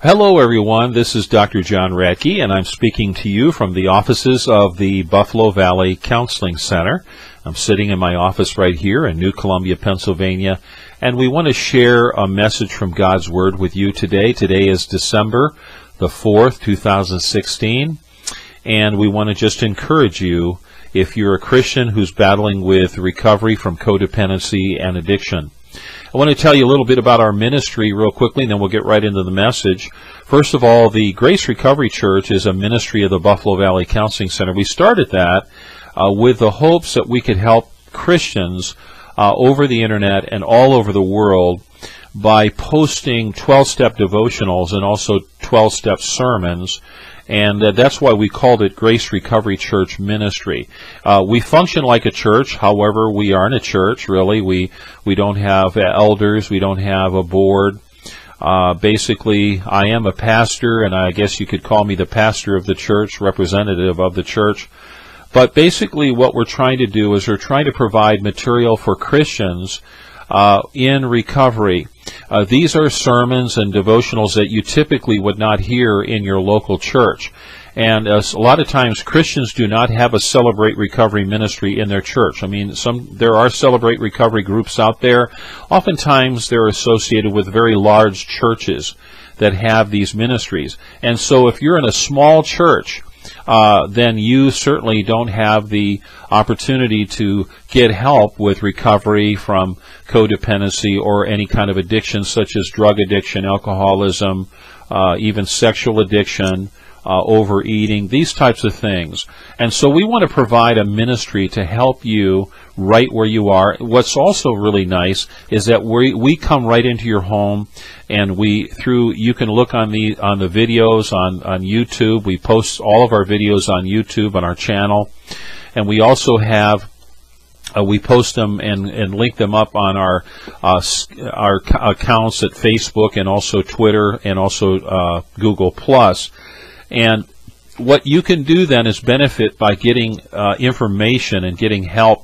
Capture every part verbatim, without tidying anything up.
Hello everyone, this is Doctor John Radke, and I'm speaking to you from the offices of the Buffalo Valley Counseling Center. I'm sitting in my office right here in New Columbia, Pennsylvania, and we want to share a message from God's Word with you today. Today is December the fourth, two thousand sixteen, and we want to just encourage you if you're a Christian who's battling with recovery from codependency and addiction. I want to tell you a little bit about our ministry real quickly, and then we'll get right into the message. First of all, the Grace Recovery Church is a ministry of the Buffalo Valley Counseling Center. We started that uh, with the hopes that we could help Christians uh, over the internet and all over the world by posting twelve-step devotionals and also twelve-step sermons. And uh, that's why we called it Grace Recovery Church Ministry. Uh, we function like a church, however, we aren't a church, really. We we don't have elders, we don't have a board. Uh, basically, I am a pastor, and I guess you could call me the pastor of the church, representative of the church. But basically what we're trying to do is we're trying to provide material for Christians uh, in recovery. Uh, these are sermons and devotionals that you typically would not hear in your local church. And uh, a lot of times Christians do not have a Celebrate Recovery ministry in their church. I mean, some there are Celebrate Recovery groups out there. Oftentimes they're associated with very large churches that have these ministries. And so if you're in a small church, Uh, then you certainly don't have the opportunity to get help with recovery from codependency or any kind of addiction such as drug addiction, alcoholism, uh, even sexual addiction, uh, overeating, these types of things. And so we want to provide a ministry to help you right where you are. What's also really nice is that we we come right into your home, and we through you can look on the on the videos on on YouTube. We post all of our videos on YouTube on our channel, and we also have uh, we post them and and link them up on our uh, our accounts at Facebook and also Twitter and also uh, Google Plus. And what you can do then is benefit by getting uh, information and getting help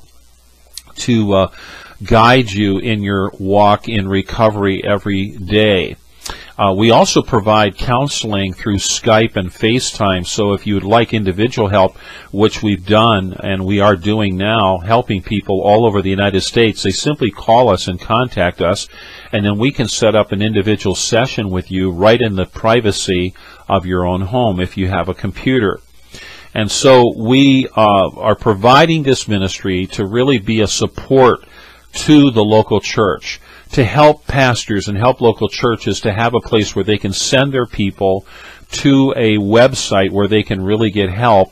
to uh, guide you in your walk in recovery every day. Uh, we also provide counseling through Skype and FaceTime, so if you would like individual help, which we've done and we are doing now, helping people all over the United States, they simply call us and contact us, and then we can set up an individual session with you right in the privacy of your own home if you have a computer. And so we uh, are providing this ministry to really be a support to the local church, to help pastors and help local churches to have a place where they can send their people to a website where they can really get help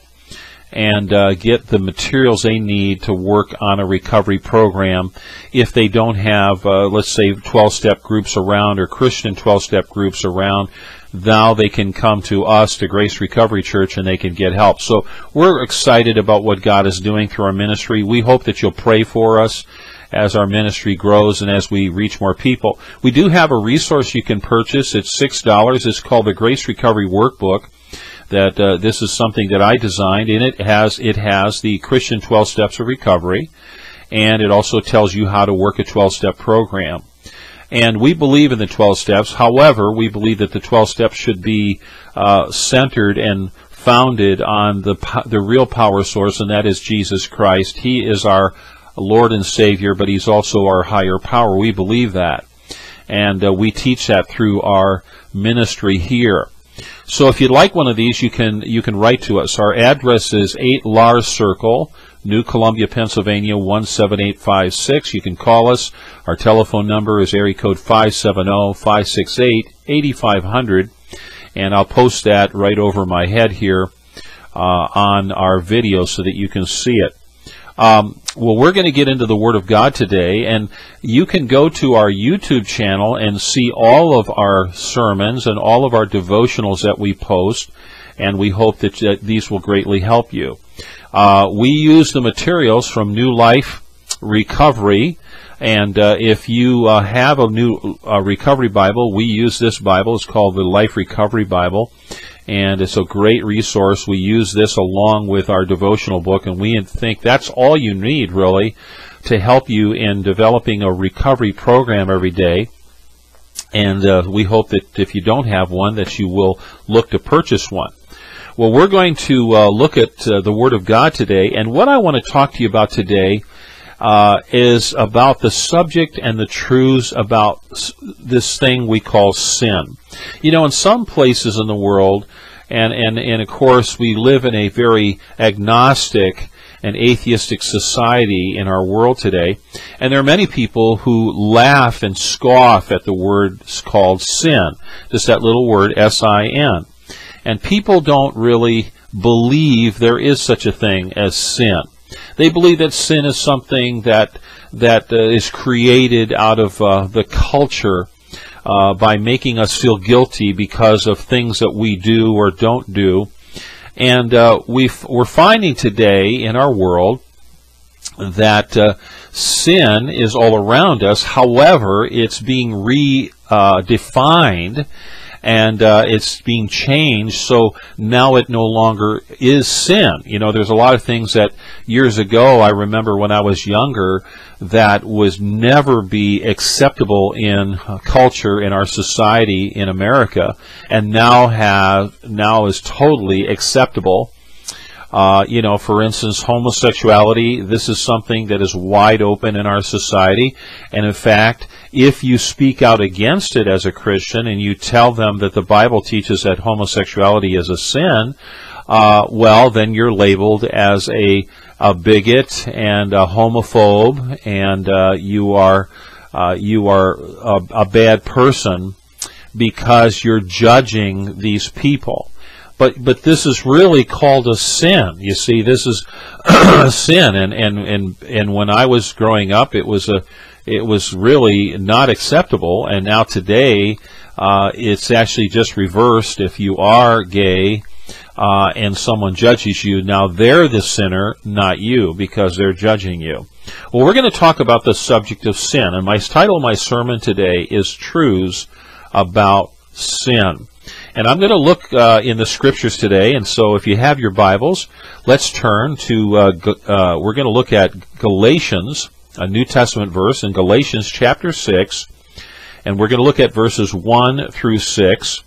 and uh, get the materials they need to work on a recovery program. If they don't have, uh, let's say, twelve-step groups around or Christian twelve-step groups around, now they can come to us, to Grace Recovery Church, and they can get help. So we're excited about what God is doing through our ministry. We hope that you'll pray for us as our ministry grows and as we reach more people. We do have a resource you can purchase. It's six dollars. It's called the Grace Recovery Workbook. That uh, this is something that I designed, and it has it has the Christian twelve Steps of Recovery, and it also tells you how to work a twelve-step program. And we believe in the twelve steps. However, we believe that the twelve steps should be uh, centered and founded on the the real power source, and that is Jesus Christ. He is our Lord and Savior, but He's also our higher power. We believe that, and uh, we teach that through our ministry here. So if you'd like one of these, you can you can write to us. Our address is eight Lars Circle, New Columbia, Pennsylvania, one seven eight five six. You can call us. Our telephone number is area code five seven zero, five six eight, eight five zero zero, and I'll post that right over my head here uh, on our video so that you can see it. Um, well, we're going to get into the Word of God today, and you can go to our YouTube channel and see all of our sermons and all of our devotionals that we post, and we hope that uh, these will greatly help you. Uh, we use the materials from New Life Recovery, and uh, if you uh, have a new uh, recovery Bible, we use this Bible. It's called the Life Recovery Bible, and it's a great resource. We use this along with our devotional book, and we think that's all you need, really, to help you in developing a recovery program every day. And uh, we hope that if you don't have one, that you will look to purchase one. Well, we're going to uh, look at uh, the Word of God today, and what I want to talk to you about today uh, is about the subject and the truths about s this thing we call sin. You know, in some places in the world, and, and, and of course we live in a very agnostic and atheistic society in our world today, and there are many people who laugh and scoff at the word called sin, just that little word S I N. And people don't really believe there is such a thing as sin. They believe that sin is something that that uh, is created out of uh, the culture uh, by making us feel guilty because of things that we do or don't do. And uh, we've, we're finding today in our world that uh, sin is all around us. However, it's being redefined. Uh, And uh, it's being changed, so now it no longer is sin. You know, there's a lot of things that years ago, I remember when I was younger, that was never be acceptable in uh, culture, in our society, in America, and now have now is totally acceptable. Uh, you know, for instance, homosexuality, this is something that is wide open in our society. And in fact, if you speak out against it as a Christian and you tell them that the Bible teaches that homosexuality is a sin, uh, well, then you're labeled as a, a bigot and a homophobe, and uh, you are, uh, you are a, a bad person because you're judging these people. But but this is really called a sin. You see, this is a sin, and, and and and when I was growing up, it was a it was really not acceptable. And now today, uh, it's actually just reversed. If you are gay uh, and someone judges you, now they're the sinner, not you, because they're judging you. Well, we're going to talk about the subject of sin, and my title of my sermon today is Truths About Sin. And I'm going to look uh, in the Scriptures today, and so if you have your Bibles, let's turn to, uh, uh, we're going to look at Galatians, a New Testament verse in Galatians chapter six, and we're going to look at verses one through six,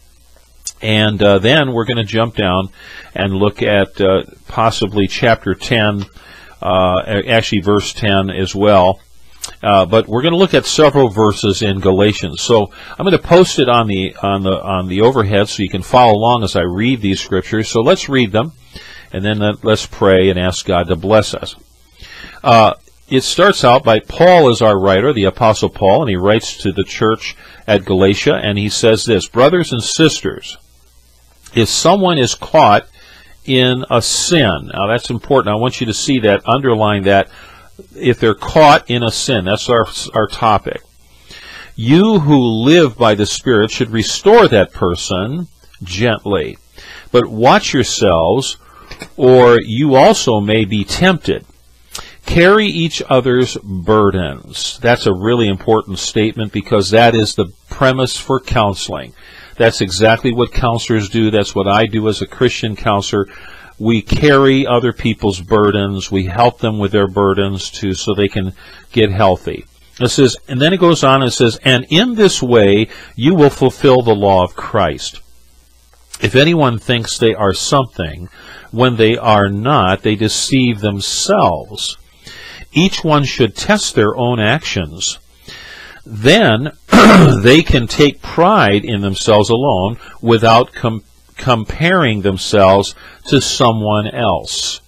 and uh, then we're going to jump down and look at uh, possibly chapter ten, uh, actually verse ten as well. Uh, but we're going to look at several verses in Galatians. So I'm going to post it on the on the on the overhead so you can follow along as I read these scriptures. So let's read them, and then let's pray and ask God to bless us. Uh, it starts out by Paul is our writer, the Apostle Paul, and he writes to the church at Galatia, and he says this: "Brothers and sisters, if someone is caught in a sin," now that's important. I want you to see that, underline that. If they're caught in a sin, that's our, our topic. "You who live by the Spirit should restore that person gently. But watch yourselves, or you also may be tempted. Carry each other's burdens." That's a really important statement because that is the premise for counseling. That's exactly what counselors do. That's what I do as a Christian counselor. We carry other people's burdens. We help them with their burdens too, so they can get healthy. It says, and then it goes on and says, "And in this way you will fulfill the law of Christ. If anyone thinks they are something when they are not, they deceive themselves. Each one should test their own actions. Then they can take pride in themselves alone without com comparing themselves to someone else.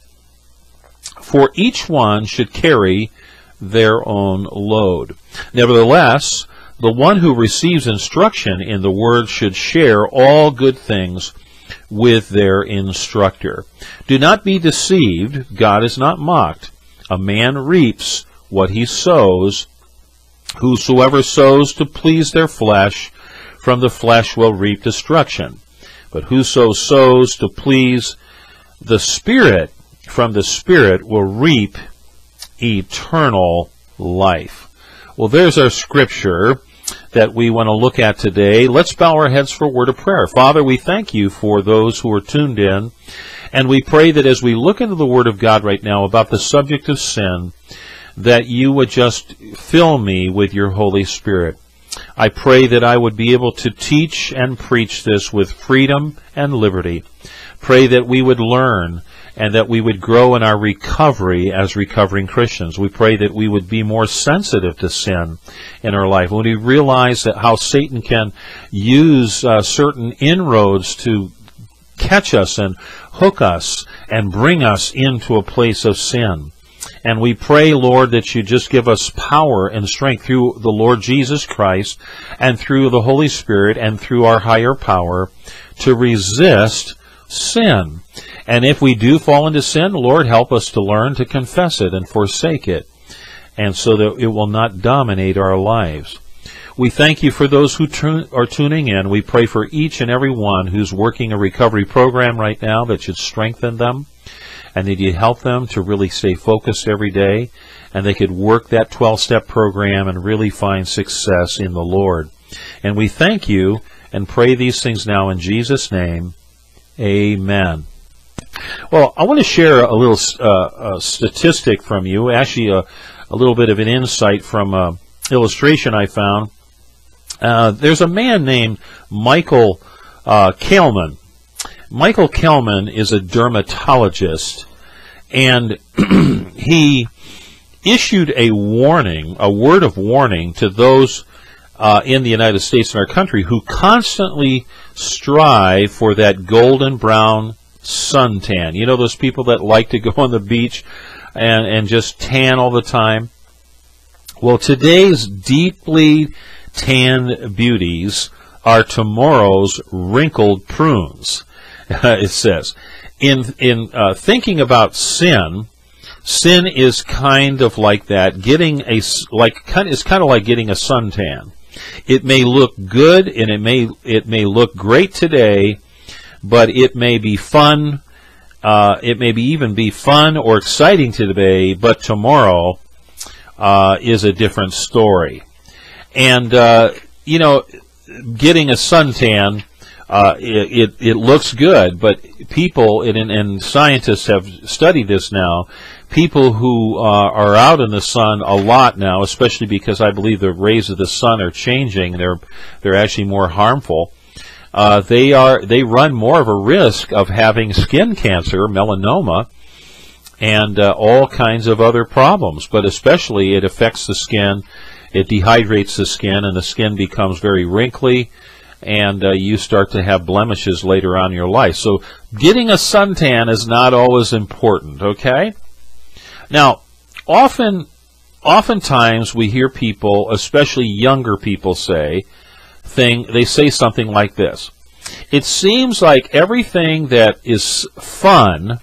For each one should carry their own load. Nevertheless, the one who receives instruction in the word should share all good things with their instructor. Do not be deceived. God is not mocked. A man reaps what he sows. Whosoever sows to please their flesh, from the flesh will reap destruction. But whoso sows to please the Spirit, from the Spirit will reap eternal life." Well, there's our scripture that we want to look at today. Let's bow our heads for a word of prayer. Father, we thank you for those who are tuned in, and we pray that as we look into the Word of God right now about the subject of sin, that you would just fill me with your Holy Spirit. I pray that I would be able to teach and preach this with freedom and liberty. Pray that we would learn and that we would grow in our recovery as recovering Christians. We pray that we would be more sensitive to sin in our life. When we realize that how Satan can use uh, certain inroads to catch us and hook us and bring us into a place of sin. And we pray, Lord, that you just give us power and strength through the Lord Jesus Christ and through the Holy Spirit and through our higher power to resist sin. And if we do fall into sin, Lord, help us to learn to confess it and forsake it, and so that it will not dominate our lives. We thank you for those who tune, are tuning in. We pray for each and every one who's working a recovery program right now, that you'd strengthen them, and that you'd help them to really stay focused every day, and they could work that twelve-step program and really find success in the Lord. And we thank you and pray these things now in Jesus' name. Amen. Well, I want to share a little uh, a statistic from you, actually a, a little bit of an insight from an illustration I found. Uh, there's a man named Michael uh, Kalman. Michael Kalman is a dermatologist, and he issued a warning, a word of warning to those uh, in the United States and our country who constantly strive for that golden brown suntan. You know, those people that like to go on the beach and, and just tan all the time? Well, today's deeply tanned beauties are tomorrow's wrinkled prunes. It says, in in uh, thinking about sin, sin is kind of like that. Getting a like kind it's kind of like getting a suntan. It may look good and it may it may look great today, but it may be fun. Uh, it may be even be fun or exciting today, but tomorrow uh, is a different story. And uh, you know, getting a suntan. Uh, it, it, it looks good, but people, and, and scientists have studied this now, people who uh, are out in the sun a lot now, especially because I believe the rays of the sun are changing, they're, they're actually more harmful, uh, they, are, they run more of a risk of having skin cancer, melanoma, and uh, all kinds of other problems, but especially it affects the skin, it dehydrates the skin, and the skin becomes very wrinkly, and uh, you start to have blemishes later on in your life. So getting a suntan is not always important, okay? Now, often, oftentimes we hear people, especially younger people, say, thing, they say something like this. It seems like everything that is fun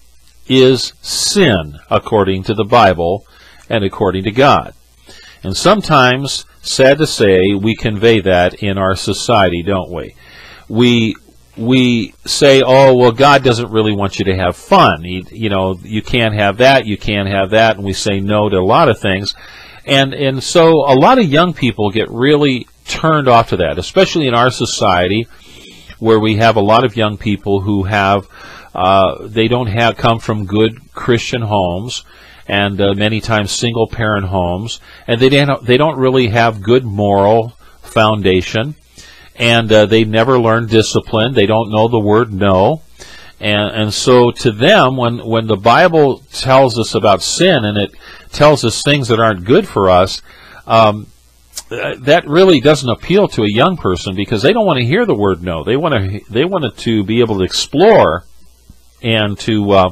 is sin, according to the Bible and according to God. And sometimes, sad to say, we convey that in our society, don't we? We we say, oh, well, God doesn't really want you to have fun. He, you know, you can't have that, you can't have that, and we say no to a lot of things. And, and so a lot of young people get really turned off to that, especially in our society, where we have a lot of young people who have, uh, they don't have come from good Christian homes, and uh, many times single-parent homes, and they don't, they don't really have good moral foundation, and uh, they never learn discipline. They don't know the word no, and and so to them, when when the Bible tells us about sin and it tells us things that aren't good for us, um, that really doesn't appeal to a young person, because they don't want to hear the word no. They want to they want to be able to explore and to uh,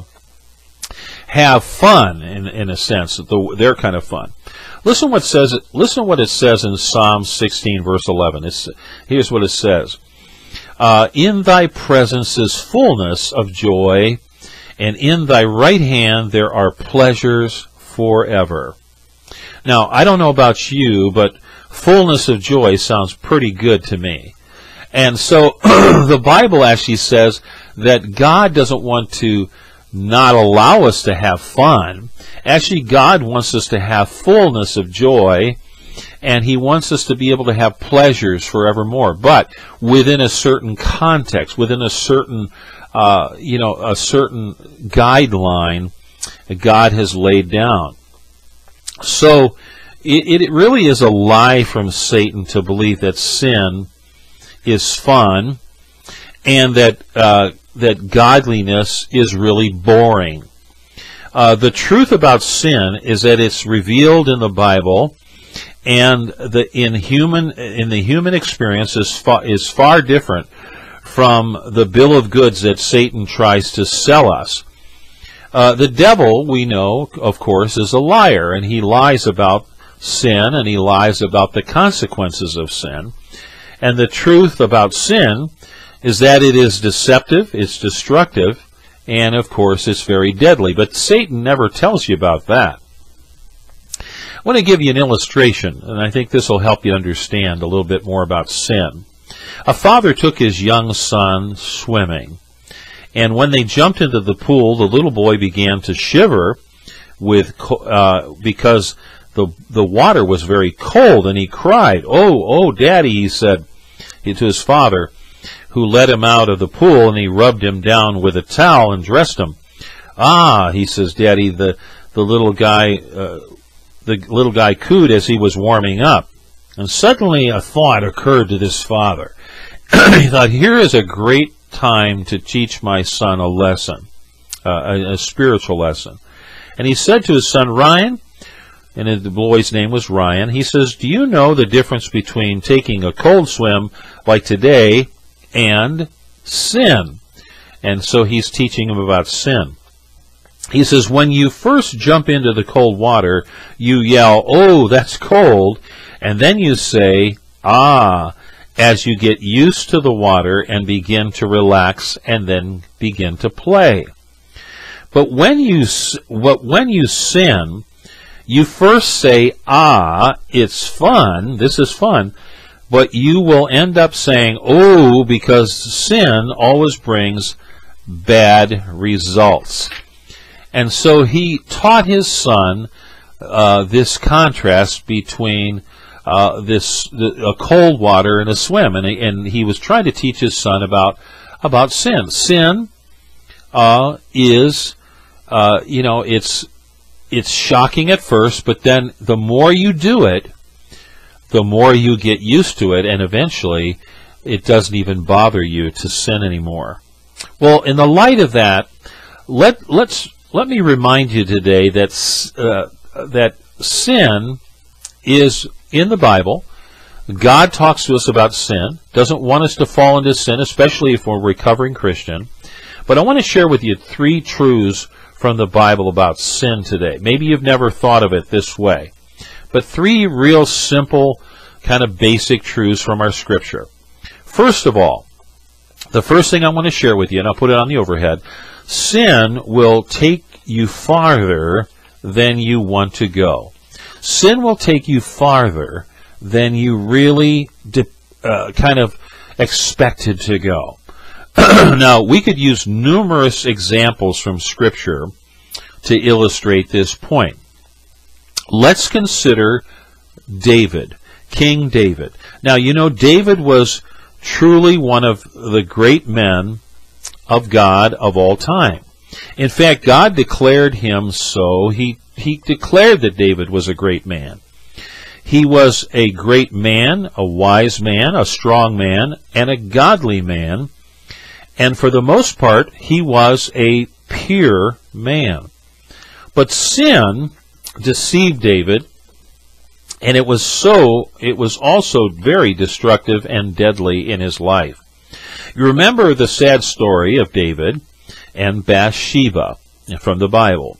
have fun, in in a sense, the, their kind of fun. Listen what says. Listen what it says in Psalm sixteen, verse eleven. It's, here's what it says: uh, "In thy presence is fullness of joy, and in thy right hand there are pleasures forever." Now, I don't know about you, but fullness of joy sounds pretty good to me. And so the Bible actually says that God doesn't want to not allow us to have fun. Actually, God wants us to have fullness of joy, and He wants us to be able to have pleasures forevermore, but within a certain context, within a certain, uh, you know, a certain guideline that God has laid down. So, it, it really is a lie from Satan to believe that sin is fun and that uh, that godliness is really boring. Uh, the truth about sin is that it's revealed in the Bible, and the in human in the human experience is far, is far different from the bill of goods that Satan tries to sell us. Uh, the devil, we know, of course, is a liar, and he lies about sin, and he lies about the consequences of sin. And the truth about sin is that it is deceptive, it's destructive, and of course it's very deadly. But Satan never tells you about that. I want to give you an illustration, and I think this will help you understand a little bit more about sin. A father took his young son swimming, and when they jumped into the pool, the little boy began to shiver with uh, because the the water was very cold, and he cried, "Oh, oh, Daddy," he said to his father, who led him out of the pool, and he rubbed him down with a towel and dressed him. "Ah," he says, "Daddy," the the little guy uh, the little guy cooed as he was warming up. And suddenly a thought occurred to this father. He thought, here is a great time to teach my son a lesson, uh, a, a spiritual lesson. And he said to his son, "Ryan," and the boy's name was Ryan, he says, "Do you know the difference between taking a cold swim like today and sin?" And so he's teaching him about sin. He says, "When you first jump into the cold water, you yell, 'Oh, that's cold,' and then you say, 'Ah,' as you get used to the water and begin to relax and then begin to play. But when you when you sin, you first say, 'Ah, it's fun, this is fun,' but you will end up saying, 'Oh,' because sin always brings bad results." And so he taught his son uh, this contrast between uh, this the, a cold water and a swim, and he, and he was trying to teach his son about about sin. Sin uh, is, uh, you know, it's it's shocking at first, but then the more you do it, the more you get used to it, and eventually it doesn't even bother you to sin anymore. Well, in the light of that, let let's let me remind you today that uh, that sin is in the Bible. God talks to us about sin, doesn't want us to fall into sin, especially if we're a recovering Christian. But I want to share with you three truths from the Bible about sin today. Maybe you've never thought of it this way, but three real simple, kind of basic truths from our Scripture. First of all, the first thing I want to share with you, and I'll put it on the overhead, sin will take you farther than you want to go. Sin will take you farther than you really uh, kind of expected to go. Now, we could use numerous examples from Scripture to illustrate this point. Let's consider David, King David. Now, you know, David was truly one of the great men of God of all time. In fact, God declared him so. He, he declared that David was a great man. He was a great man, a wise man, a strong man, and a godly man. And for the most part, he was a pure man. But sin deceived David, and it was so, it was also very destructive and deadly in his life. You remember the sad story of David and Bathsheba from the Bible.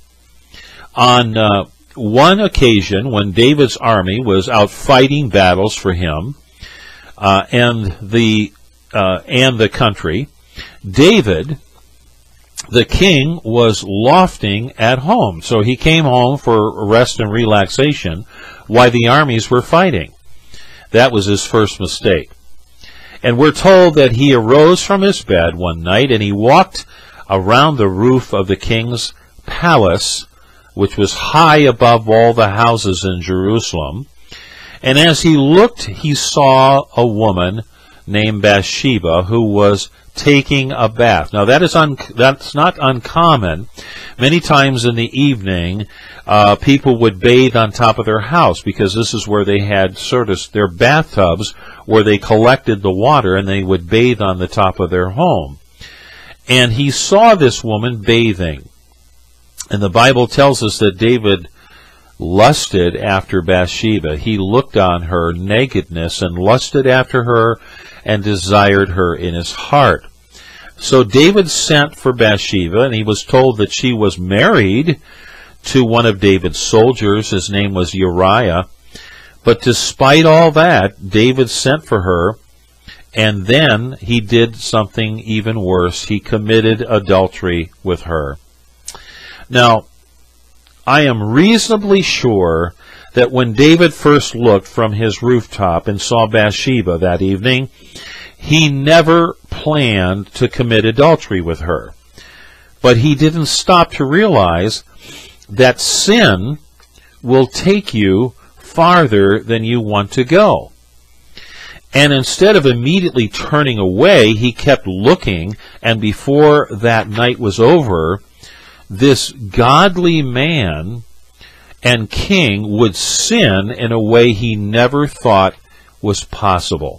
On uh, one occasion, when David's army was out fighting battles for him uh, and the uh, and the country, David, the king, was lofting at home. So he came home for rest and relaxation while the armies were fighting. That was his first mistake. And we're told that he arose from his bed one night and he walked around the roof of the king's palace, which was high above all the houses in Jerusalem. And as he looked, he saw a woman named Bathsheba who was taking a bath. Now that is un that's not uncommon. Many times in the evening, uh, people would bathe on top of their house because this is where they had sort of their bathtubs where they collected the water and they would bathe on the top of their home. And he saw this woman bathing. And the Bible tells us that David lusted after Bathsheba. He looked on her nakedness and lusted after her and desired her in his heart. So David sent for Bathsheba, and he was told that she was married to one of David's soldiers. His name was Uriah. But despite all that, David sent for her, and then he did something even worse. He committed adultery with her. Now, I am reasonably sure that when David first looked from his rooftop and saw Bathsheba that evening, he never planned to commit adultery with her. But he didn't stop to realize that sin will take you farther than you want to go. And instead of immediately turning away, he kept looking, and before that night was over, this godly man and king would sin in a way he never thought was possible.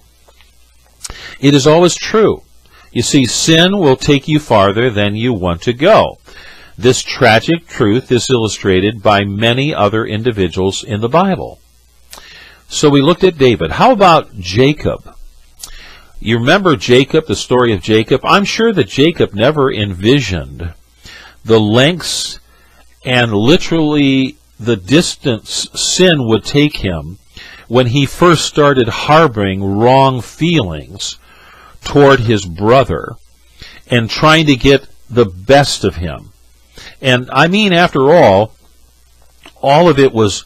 It is always true. You see, sin will take you farther than you want to go. This tragic truth is illustrated by many other individuals in the Bible. So we looked at David. How about Jacob? You remember Jacob, the story of Jacob? I'm sure that Jacob never envisioned the lengths and literally the distance sin would take him when he first started harboring wrong feelings toward his brother and trying to get the best of him. And I mean, after all, all of it was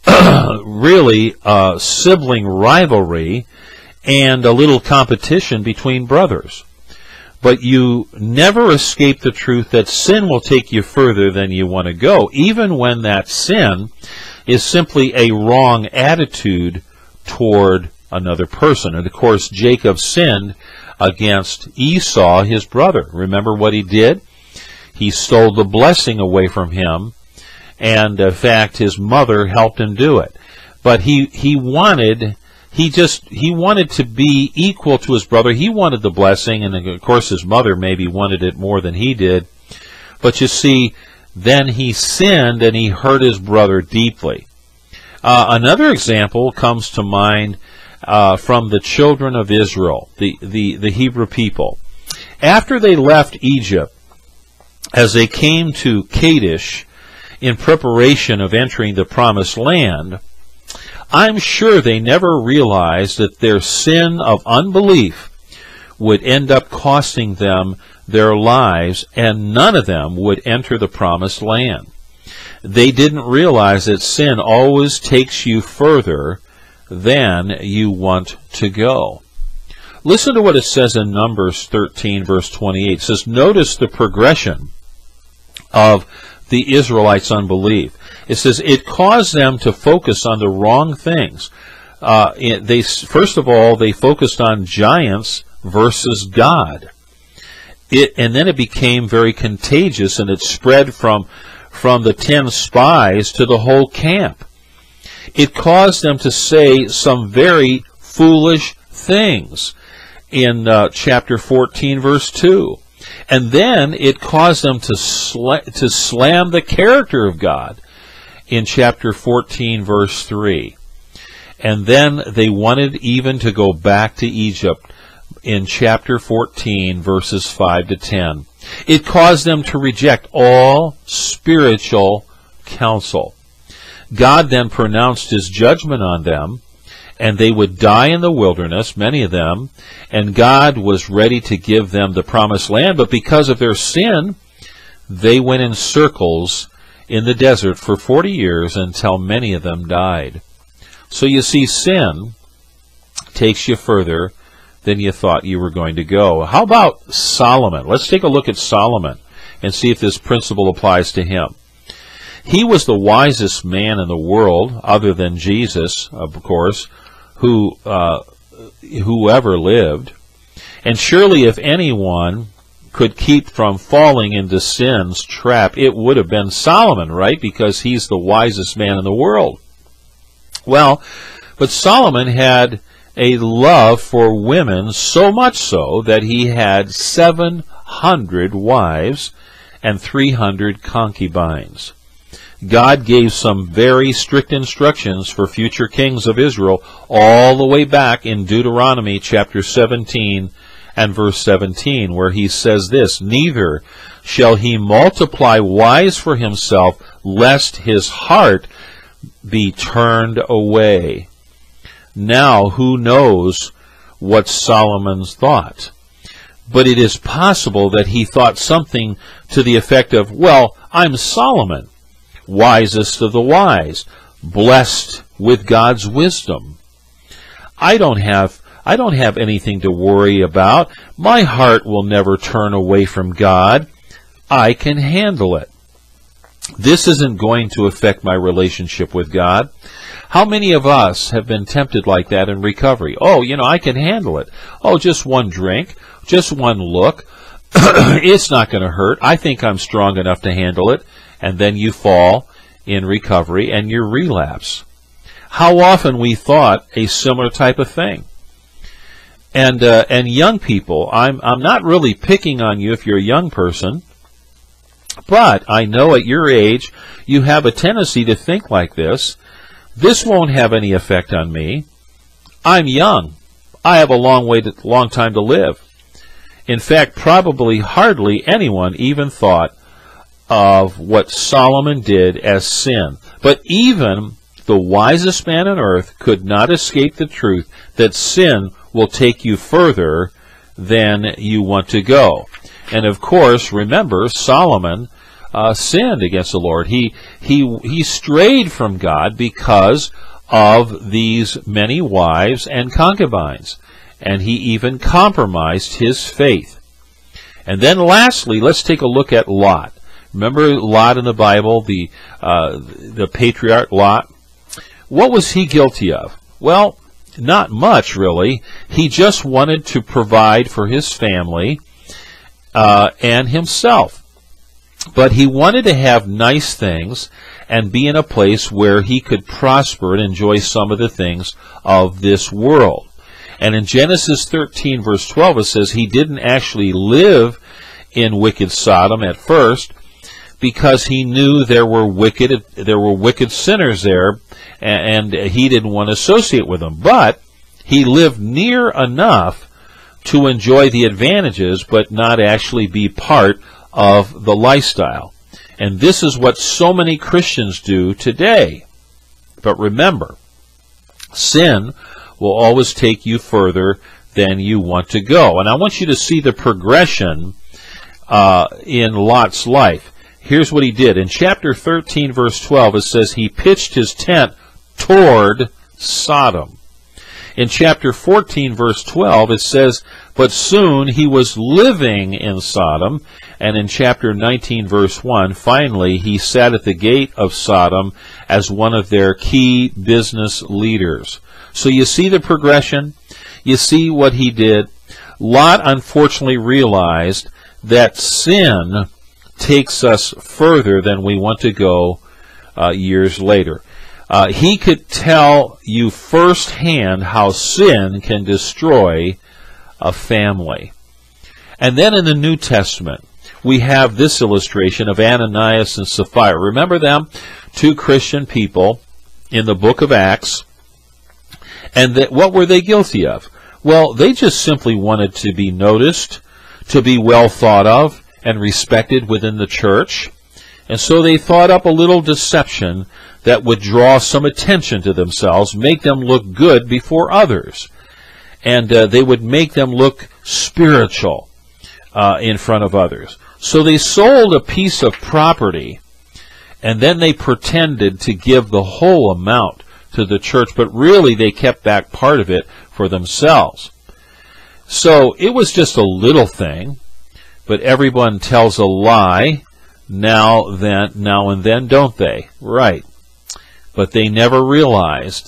really a sibling rivalry and a little competition between brothers. But you never escape the truth that sin will take you further than you want to go, even when that sin is simply a wrong attitude toward another person. And of course, Jacob sinned against Esau, his brother. Remember what he did? He stole the blessing away from him, and in fact, his mother helped him do it. But he, he wanted... He just, he wanted to be equal to his brother. He wanted the blessing, and of course his mother maybe wanted it more than he did. But you see, then he sinned and he hurt his brother deeply. Uh, another example comes to mind uh, from the children of Israel, the, the, the Hebrew people. After they left Egypt, as they came to Kadesh in preparation of entering the Promised Land, I'm sure they never realized that their sin of unbelief would end up costing them their lives, and none of them would enter the Promised Land. They didn't realize that sin always takes you further than you want to go. Listen to what it says in Numbers thirteen, verse twenty-eight. It says, notice the progression of the Israelites' unbelief. It says it caused them to focus on the wrong things. Uh, it, they first of all, they focused on giants versus God. It, and then it became very contagious, and it spread from, from the ten spies to the whole camp. It caused them to say some very foolish things in uh, chapter fourteen, verse two. And then it caused them to, sla to slam the character of God in chapter fourteen, verse three. And then they wanted even to go back to Egypt in chapter fourteen, verses five to ten. It caused them to reject all spiritual counsel. God then pronounced his judgment on them, and they would die in the wilderness, many of them, and God was ready to give them the Promised Land, but because of their sin, they went in circles in the desert for forty years until many of them died. So you see, sin takes you further than you thought you were going to go. How about Solomon? Let's take a look at Solomon and see if this principle applies to him. He was the wisest man in the world, other than Jesus, of course, who uh, who ever lived. And surely if anyone could keep from falling into sin's trap, it would have been Solomon, right? Because he's the wisest man in the world. Well, but Solomon had a love for women, so much so that he had seven hundred wives and three hundred concubines. God gave some very strict instructions for future kings of Israel all the way back in Deuteronomy chapter seventeen and verse seventeen, where he says this, "Neither shall he multiply wives for himself, lest his heart be turned away." Now, who knows what Solomon's thought? But it is possible that he thought something to the effect of, well, I'm Solomon, wisest of the wise, blessed with God's wisdom. I don't have I don't have anything to worry about. My heart will never turn away from God. I can handle it. This isn't going to affect my relationship with God. How many of us have been tempted like that in recovery? Oh, you know, I can handle it. Oh, just one drink, just one look. It's not going to hurt. I think I'm strong enough to handle it. And then you fall in recovery and you relapse. How often we thought a similar type of thing. And uh, and young people, I'm I'm not really picking on you if you're a young person, but I know at your age you have a tendency to think like this. This won't have any effect on me. I'm young. I have a long way to, long time to live. In fact, probably hardly anyone even thought of what Solomon did as sin. But even the wisest man on earth could not escape the truth that sin will take you further than you want to go. And of course, remember, Solomon uh, sinned against the Lord. He, he, he strayed from God because of these many wives and concubines. And he even compromised his faith. And then lastly, let's take a look at Lot. Remember Lot in the Bible, the, uh, the patriarch Lot? What was he guilty of? Well, not much, really. He just wanted to provide for his family uh, and himself. But he wanted to have nice things and be in a place where he could prosper and enjoy some of the things of this world. And in Genesis thirteen, verse twelve, it says he didn't actually live in wicked Sodom at first because he knew there were wicked, there were wicked sinners there, and he didn't want to associate with them. But he lived near enough to enjoy the advantages, but not actually be part of the lifestyle. And this is what so many Christians do today. But remember, sin will always take you further than you want to go. And I want you to see the progression uh, in Lot's life. Here's what he did. In chapter thirteen, verse twelve, it says he pitched his tent toward Sodom. In chapter fourteen, verse twelve, it says, but soon he was living in Sodom. And in chapter nineteen, verse one, finally he sat at the gate of Sodom as one of their key business leaders. So you see the progression. You see what he did. Lot unfortunately realized that sin takes us further than we want to go uh, years later. Uh, he could tell you firsthand how sin can destroy a family. And then in the New Testament, we have this illustration of Ananias and Sapphira. Remember them? Two Christian people in the book of Acts. And that, what were they guilty of? Well, they just simply wanted to be noticed, to be well thought of, and respected within the church. And so they thought up a little deception that would draw some attention to themselves, make them look good before others. And uh, they would make them look spiritual uh, in front of others. So they sold a piece of property, and then they pretended to give the whole amount to the church, but really they kept back part of it for themselves. So it was just a little thing, but everyone tells a lie now, then, now and then, don't they? Right. But they never realized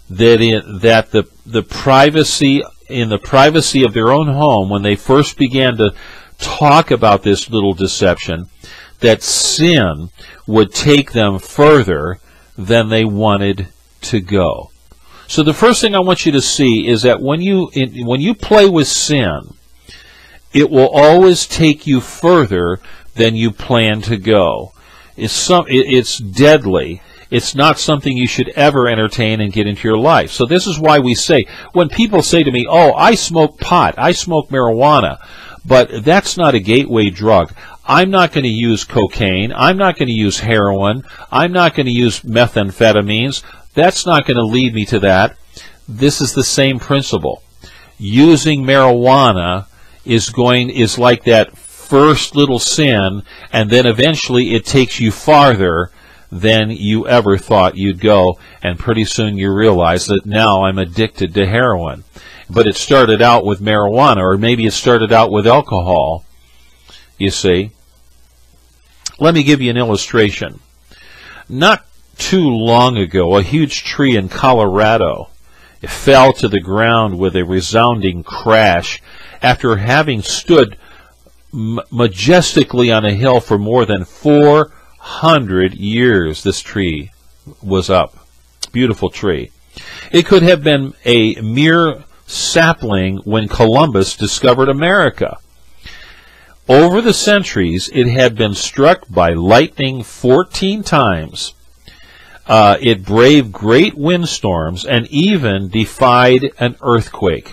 that in, that the the privacy in the privacy of their own home, when they first began to talk about this little deception, that sin would take them further than they wanted to go. So the first thing I want you to see is that when you in, when you play with sin, it will always take you further than you plan to go. It's some it, it's deadly. It's not something you should ever entertain and get into your life. So this is why we say, when people say to me, "Oh, I smoke pot, I smoke marijuana," but that's not a gateway drug. I'm not going to use cocaine. I'm not going to use heroin. I'm not going to use methamphetamines. That's not going to lead me to that. This is the same principle. Using marijuana is going is like that first little sin, and then eventually it takes you farther than you ever thought you'd go, and pretty soon you realize that now I'm addicted to heroin. But it started out with marijuana, or maybe it started out with alcohol, you see. Let me give you an illustration. Not too long ago, a huge tree in Colorado, it fell to the ground with a resounding crash after having stood m majestically on a hill for more than four hundred years. This tree was up. Beautiful tree. It could have been a mere sapling when Columbus discovered America. Over the centuries, it had been struck by lightning fourteen times. Uh, it braved great windstorms and even defied an earthquake.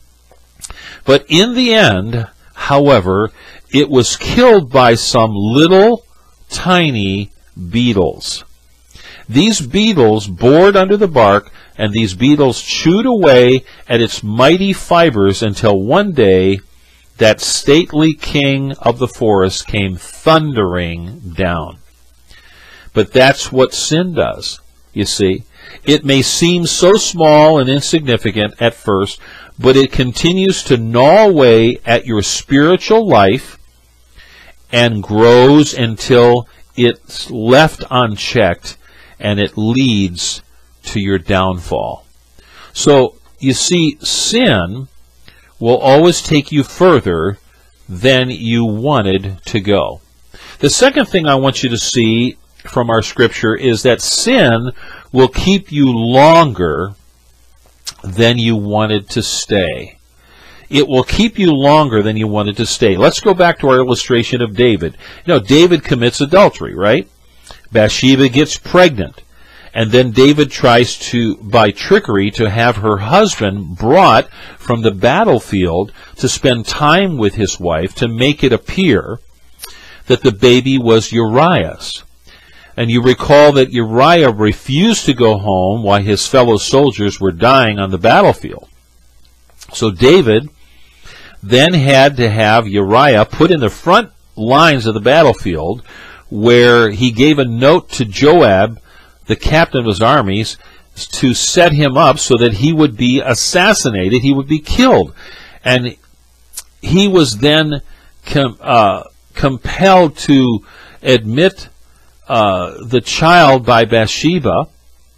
But in the end, however, it was killed by some little tiny beetles. These beetles bored under the bark, and these beetles chewed away at its mighty fibers until one day that stately king of the forest came thundering down. But that's what sin does, you see. It may seem so small and insignificant at first, but it continues to gnaw away at your spiritual life and grows until it's left unchecked, and it leads to your downfall. So, you see, sin will always take you further than you wanted to go. The second thing I want you to see from our scripture is that sin will keep you longer than you wanted to stay. It will keep you longer than you wanted to stay. Let's go back to our illustration of David. You know, David commits adultery, right? Bathsheba gets pregnant. And then David tries to, by trickery, to have her husband brought from the battlefield to spend time with his wife to make it appear that the baby was Uriah's. And you recall that Uriah refused to go home while his fellow soldiers were dying on the battlefield. So David then had to have Uriah put in the front lines of the battlefield, where he gave a note to Joab, the captain of his armies, to set him up so that he would be assassinated, he would be killed. And he was then com uh, compelled to admit uh, the child by Bathsheba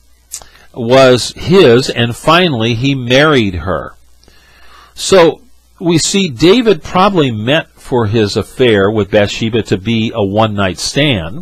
was his, and finally he married her. So we see David probably meant for his affair with Bathsheba to be a one-night stand.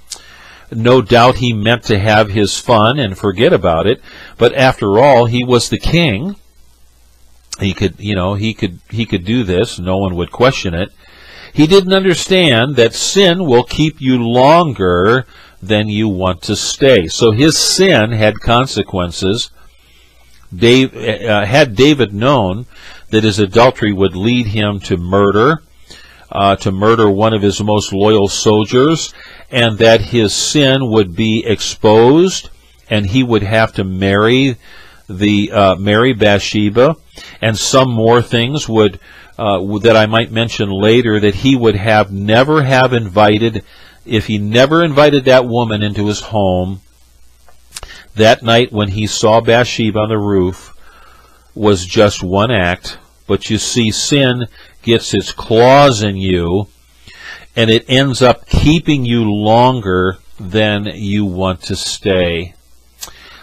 No doubt he meant to have his fun and forget about it, but after all, he was the king. He could, you know, he could he could do this. No one would question it. He didn't understand that sin will keep you longer than you want to stay. So his sin had consequences. Dave, uh, had David known that his adultery would lead him to murder, uh, to murder one of his most loyal soldiers, and that his sin would be exposed, and he would have to marry the uh, marry Bathsheba, and some more things would uh, that I might mention later, that he would have never have invited, if he never invited that woman into his home. That night when he saw Bathsheba on the roof was just one act, but you see, sin gets its claws in you, and it ends up keeping you longer than you want to stay.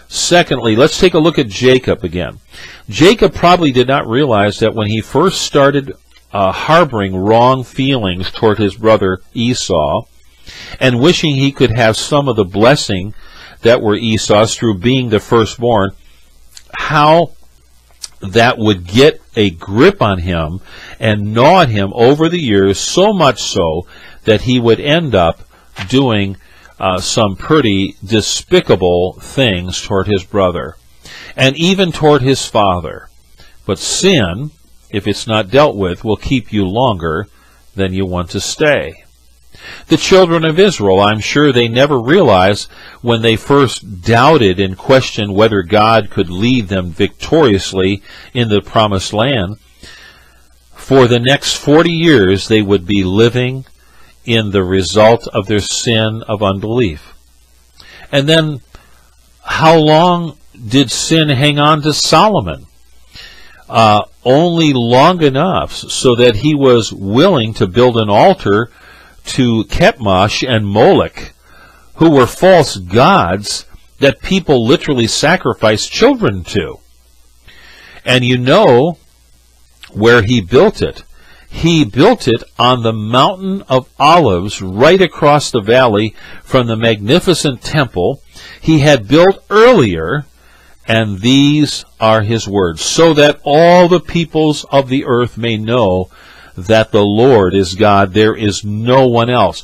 Secondly, let's take a look at Jacob again. Jacob probably did not realize that when he first started uh, harboring wrong feelings toward his brother Esau and wishing he could have some of the blessing that were Esau's through being the firstborn, how that would get a grip on him and gnaw at him over the years, so much so that he would end up doing uh, some pretty despicable things toward his brother and even toward his father. But sin, if it's not dealt with, will keep you longer than you want to stay. The children of Israel, I'm sure they never realized when they first doubted and questioned whether God could lead them victoriously in the promised land. For the next forty years, they would be living in the result of their sin of unbelief. And then, how long did sin hang on to Solomon? Uh, only long enough so that he was willing to build an altar to Chemosh and Moloch, who were false gods that people literally sacrificed children to. And you know where he built it. He built it on the mountain of Olives right across the valley from the magnificent temple he had built earlier, and these are his words, so that all the peoples of the earth may know that the Lord is God, there is no one else.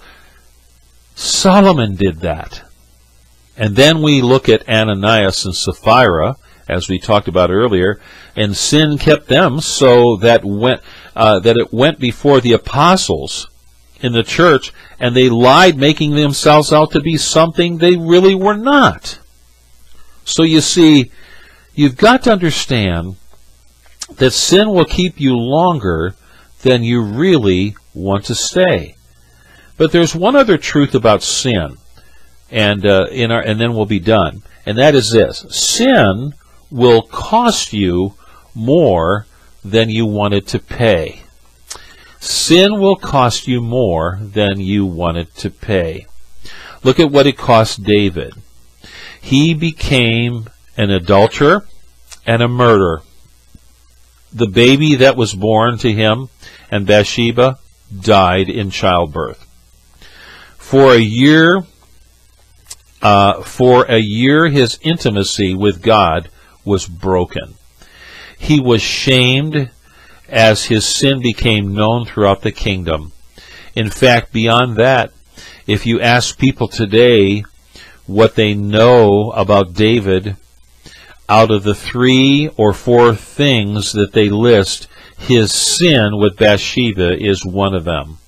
Solomon did that. And then we look at Ananias and Sapphira, as we talked about earlier, and sin kept them so that went uh, that it went before the apostles in the church, and they lied, making themselves out to be something they really were not. So you see, you've got to understand that sin will keep you longer than you really want to stay. But there's one other truth about sin, and uh, in our, and then we'll be done, and that is this: sin will cost you more than you wanted to pay. Sin will cost you more than you wanted to pay. Look at what it cost David. He became an adulterer and a murderer. The baby that was born to him and Bathsheba died in childbirth. For a year, uh, for a year, his intimacy with God was broken. He was shamed as his sin became known throughout the kingdom. In fact, beyond that, if you ask people today what they know about David, out of the three or four things that they list, his sin with Bathsheba is one of them.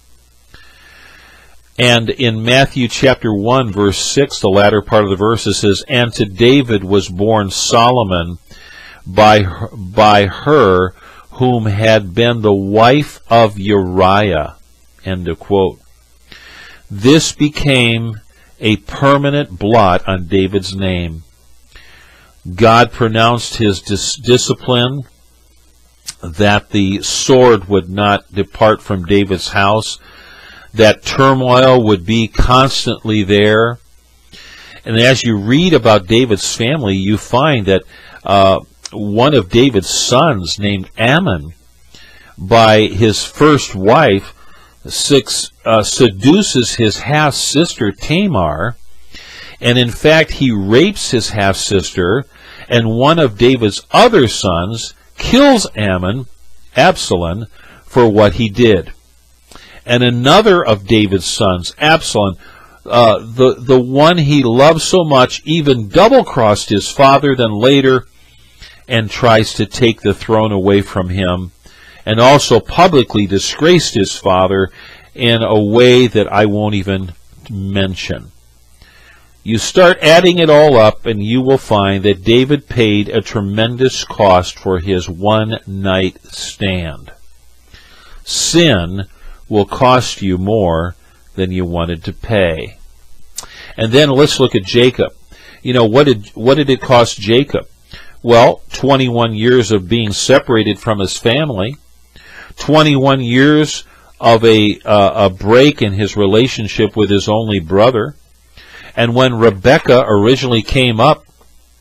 And in Matthew chapter one, verse six, the latter part of the verse, it says, "And to David was born Solomon by her, by her whom had been the wife of Uriah." End of quote. This became a permanent blot on David's name. God pronounced his dis discipline, that the sword would not depart from David's house, that turmoil would be constantly there. And as you read about David's family, you find that uh, one of David's sons, named Ammon, by his first wife, six, uh, seduces his half-sister Tamar, and in fact he rapes his half-sister, and one of David's other sons kills Ammon, Absalom, for what he did. And another of David's sons, Absalom, uh, the, the one he loved so much, even double-crossed his father then later and tries to take the throne away from him, and also publicly disgraced his father in a way that I won't even mention. You start adding it all up, and you will find that David paid a tremendous cost for his one-night stand. Sin will cost you more than you wanted to pay. And then let's look at Jacob. You know, what did what did it cost Jacob? Well, twenty-one years of being separated from his family, twenty-one years of a uh, a break in his relationship with his only brother. And when Rebekah originally came up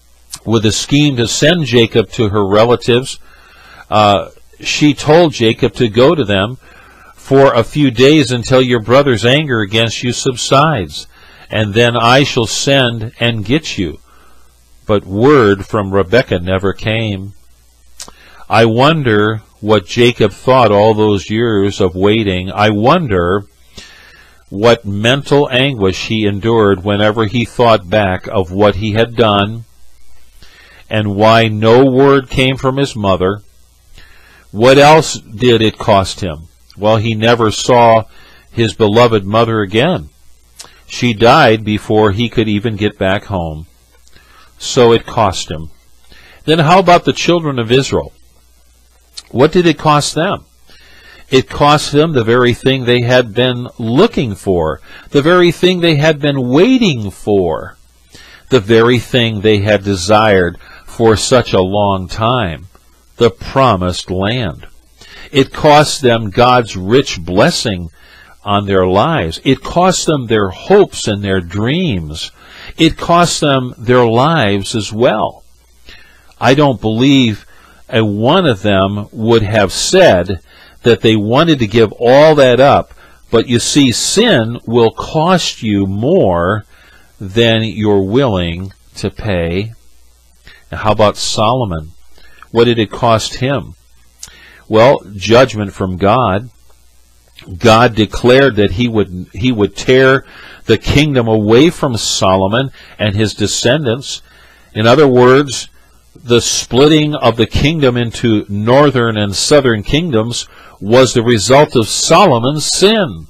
with a scheme to send Jacob to her relatives, uh, she told Jacob to go to them for a few days until your brother's anger against you subsides, and then I shall send and get you. But word from Rebekah never came. I wonder what Jacob thought all those years of waiting. I wonder what mental anguish he endured whenever he thought back of what he had done, and why no word came from his mother. What else did it cost him? Well, he never saw his beloved mother again. She died before he could even get back home. So it cost him. Then how about the children of Israel? What did it cost them? It cost them the very thing they had been looking for, the very thing they had been waiting for, the very thing they had desired for such a long time, the promised land. It cost them God's rich blessing on their lives. It cost them their hopes and their dreams. It cost them their lives as well. I don't believe a one of them would have said that they wanted to give all that up, but you see, sin will cost you more than you're willing to pay. Now, how about Solomon? What did it cost him? Well, judgment from God. God declared that he would he would tear the kingdom away from Solomon and his descendants. In other words, the splitting of the kingdom into northern and southern kingdoms was the result of Solomon's sin.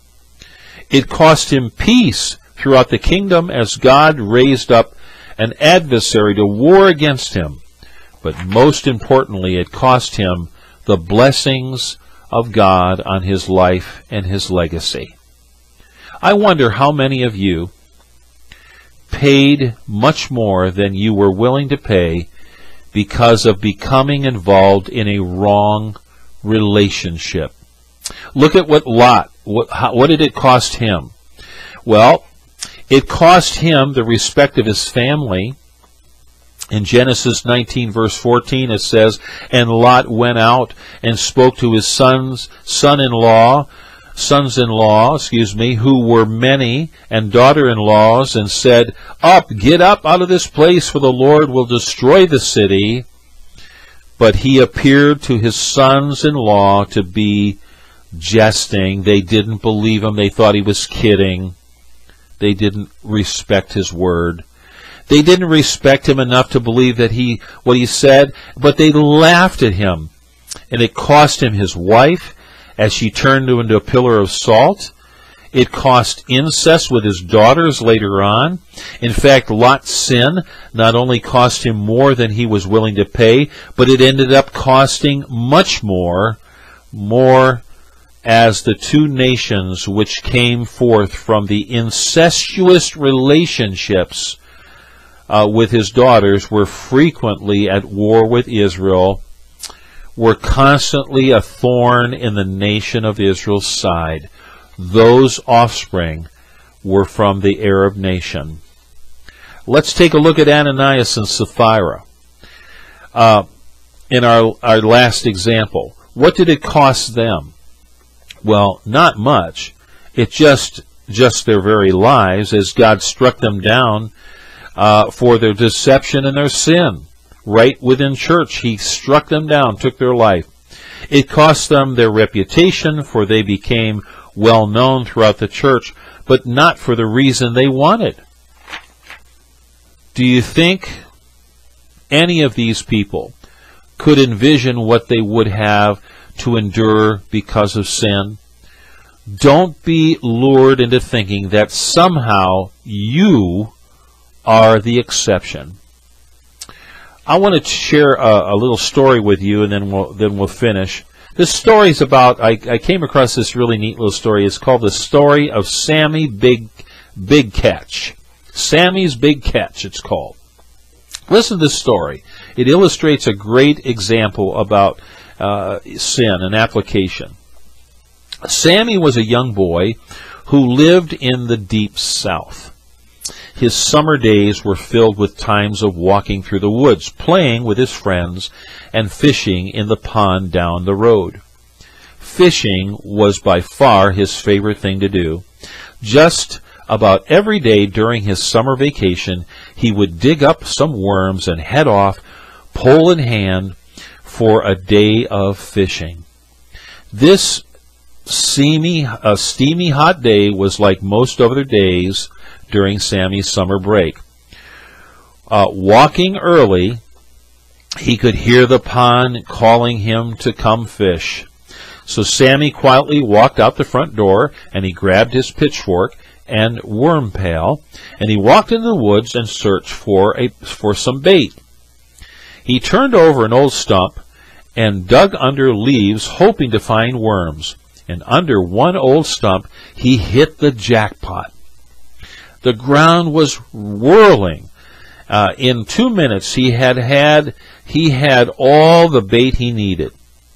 It cost him peace throughout the kingdom as God raised up an adversary to war against him. But most importantly, it cost him the blessings of God on his life and his legacy. I wonder how many of you paid much more than you were willing to pay because of becoming involved in a wrong relationship. Look at what Lot, what, how, what did it cost him? Well, it cost him the respect of his family. In Genesis nineteen, verse fourteen, it says, and Lot went out and spoke to his sons, son-in-law, sons-in-law, excuse me, who were many, and daughter-in-laws, and said, up, get up out of this place, for the Lord will destroy the city. But he appeared to his sons-in-law to be jesting. They didn't believe him. They thought he was kidding. They didn't respect his word. They didn't respect him enough to believe that he what he said, but they laughed at him. And it cost him his wife, as she turned into a pillar of salt. It cost incest with his daughters later on. In fact, Lot's sin not only cost him more than he was willing to pay, but it ended up costing much more, more as the two nations which came forth from the incestuous relationships uh, with his daughters were frequently at war with Israel, were constantly a thorn in the nation of Israel's side. Those offspring were from the Arab nation. Let's take a look at Ananias and Sapphira. Uh, in our, our last example, what did it cost them? Well, not much. It just, just their very lives, as God struck them down uh, for their deception and their sin. Right within church, he struck them down, took their life. It cost them their reputation, for they became well known throughout the church, but not for the reason they wanted. Do you think any of these people could envision what they would have to endure because of sin? Don't be lured into thinking that somehow you are the exception. I want to share a, a little story with you, and then we'll then we'll finish. This story is about, I, I came across this really neat little story. It's called The Story of Sammy Big, Big Catch. Sammy's Big Catch, it's called. Listen to this story. It illustrates a great example about uh, sin and application. Sammy was a young boy who lived in the deep south. his summer days were filled with times of walking through the woods, playing with his friends, and fishing in the pond down the road. Fishing was by far his favorite thing to do. Just about every day during his summer vacation, he would dig up some worms and head off, pole in hand, for a day of fishing. This steamy, uh, steamy hot day was like most other days during Sammy's summer break. Uh, walking early, he could hear the pond calling him to come fish. So Sammy quietly walked out the front door, and he grabbed his pitchfork and worm pail, and he walked into the woods and searched for a for some bait. He turned over an old stump and dug under leaves, hoping to find worms. And under one old stump, he hit the jackpot. The ground was whirling. Uh, in two minutes, he had had he had all the bait he needed.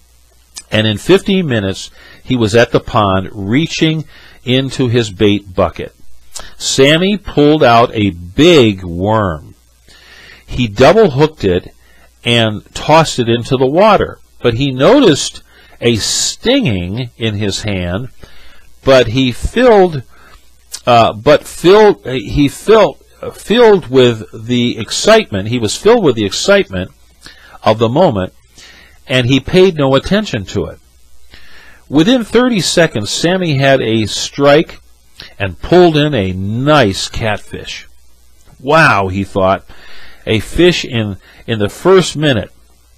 And in fifteen minutes, he was at the pond, reaching into his bait bucket. Sammy pulled out a big worm. He double-hooked it and tossed it into the water. But he noticed a stinging in his hand, but he filled, uh, but filled, he filled, filled with the excitement. He was filled with the excitement of the moment, and he paid no attention to it. Within thirty seconds, Sammy had a strike and pulled in a nice catfish. Wow, he thought, a fish in, in the first minute.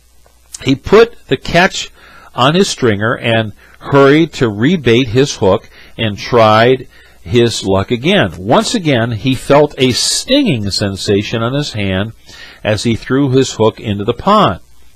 He put the catch on his stringer and hurried to rebait his hook and tried his luck again. Once again, he felt a stinging sensation on his hand as he threw his hook into the pond.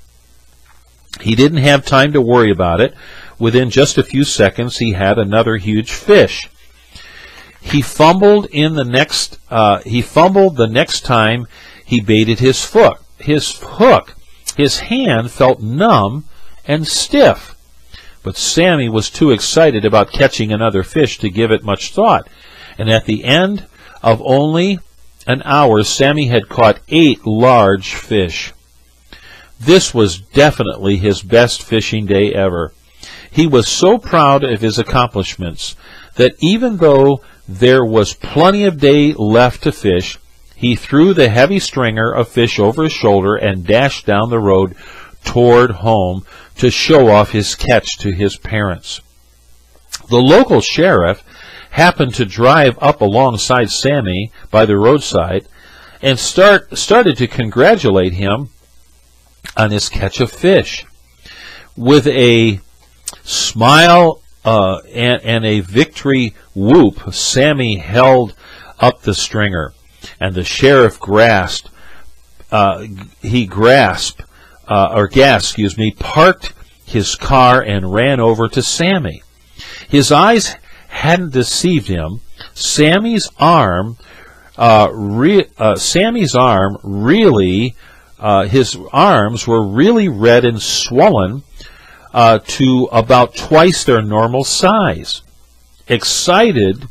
He didn't have time to worry about it. Within just a few seconds, he had another huge fish. He fumbled in the next. Uh, he fumbled the next time he baited his foot. His hook. His hand felt numb and stiff. But Sammy was too excited about catching another fish to give it much thought. And at the end of only an hour, Sammy had caught eight large fish. This was definitely his best fishing day ever. He was so proud of his accomplishments that even though there was plenty of day left to fish, he threw the heavy stringer of fish over his shoulder and dashed down the road toward home to show off his catch to his parents. The local sheriff happened to drive up alongside Sammy by the roadside and start, started to congratulate him on his catch of fish. With a smile uh, and, and a victory whoop, Sammy held up the stringer, and the sheriff grasped, uh, he grasped, uh, or gasped, excuse me, parked his car and ran over to Sammy. His eyes hadn't deceived him. Sammy's arm, uh, re uh, Sammy's arm really, uh, his arms were really red and swollen uh, to about twice their normal size. Excited.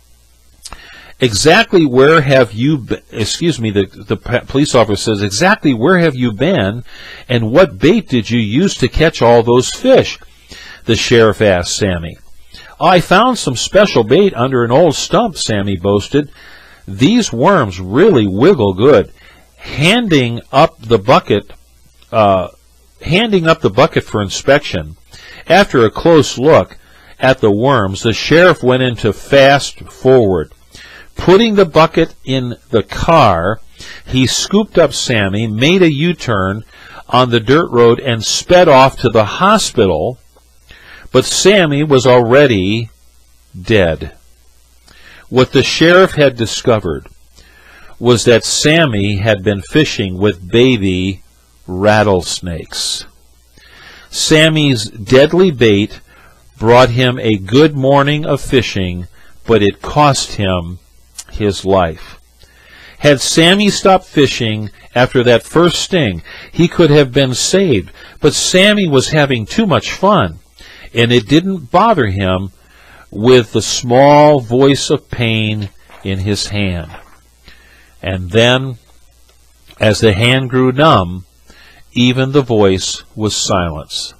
Exactly where have you been, excuse me, the, the police officer says, exactly where have you been, and what bait did you use to catch all those fish? The sheriff asked Sammy. I found some special bait under an old stump, Sammy boasted. These worms really wiggle good. Handing up the bucket, uh, handing up the bucket for inspection, after a close look at the worms, the sheriff went into fast forward. Putting the bucket in the car, he scooped up Sammy, made a U-turn on the dirt road, and sped off to the hospital, but Sammy was already dead. What the sheriff had discovered was that Sammy had been fishing with baby rattlesnakes. Sammy's deadly bait brought him a good morning of fishing, but it cost him his life. Had Sammy stopped fishing after that first sting, he could have been saved, but Sammy was having too much fun, and it didn't bother him with the small voice of pain in his hand. And then, as the hand grew numb, even the voice was silenced.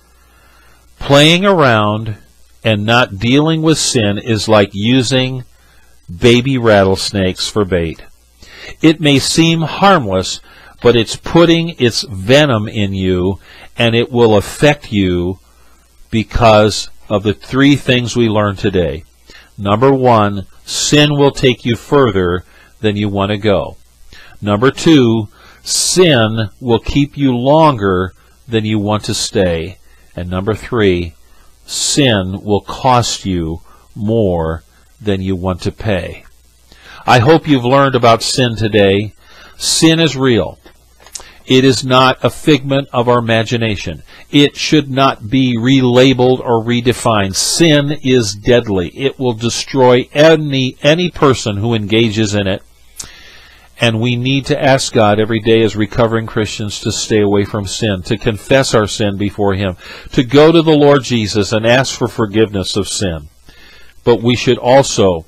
Playing around and not dealing with sin is like using baby rattlesnakes for bait. It may seem harmless, but it's putting its venom in you, and it will affect you because of the three things we learned today. Number one, sin will take you further than you want to go. Number two, sin will keep you longer than you want to stay. And number three, sin will cost you more than you want to pay. I hope you've learned about sin today. Sin is real. It is not a figment of our imagination. It should not be relabeled or redefined. Sin is deadly. It will destroy any, any person who engages in it. And we need to ask God every day as recovering Christians to stay away from sin, to confess our sin before Him, to go to the Lord Jesus and ask for forgiveness of sin. But we should also,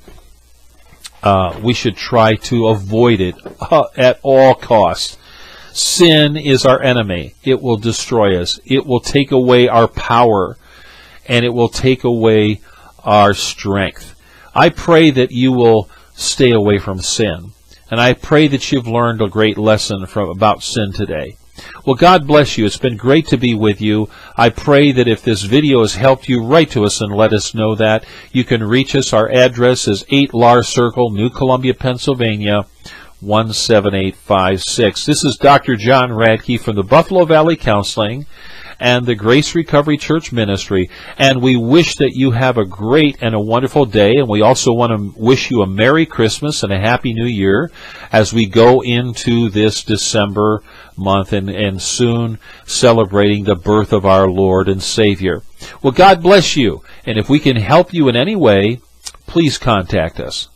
uh, we should try to avoid it uh, at all costs. Sin is our enemy. It will destroy us. It will take away our power, and it will take away our strength. I pray that you will stay away from sin, and I pray that you've learned a great lesson from about sin today. Well, God bless you. It's been great to be with you. I pray that if this video has helped you, write to us and let us know that. You can reach us. Our address is eight Lars Circle, New Columbia, Pennsylvania, one seven eight five six. This is Doctor John Radke from the Buffalo Valley Counseling and the Grace Recovery Church Ministry, and we wish that you have a great and a wonderful day, and we also want to wish you a Merry Christmas and a Happy New Year as we go into this December month and, and soon celebrating the birth of our Lord and Savior. Well, God bless you, and if we can help you in any way, please contact us.